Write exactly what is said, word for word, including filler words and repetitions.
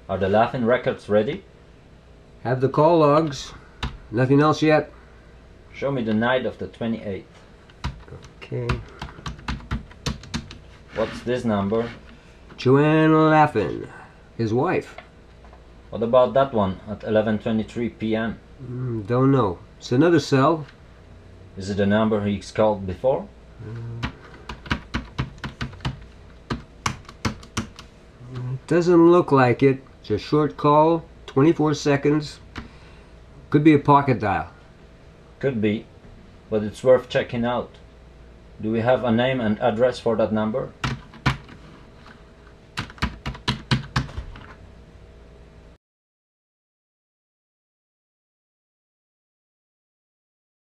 Are the laughing records ready? Have the call logs. Nothing else yet? Show me the night of the twenty-eighth. Okay. What's this number? Joanne Laughin, his wife. What about that one at eleven twenty-three p m? Mm, don't know. It's another cell. Is it the number he's called before? Mm. Doesn't look like it. It's a short call, twenty-four seconds. Could be a pocket dial. Could be, but it's worth checking out. Do we have a name and address for that number?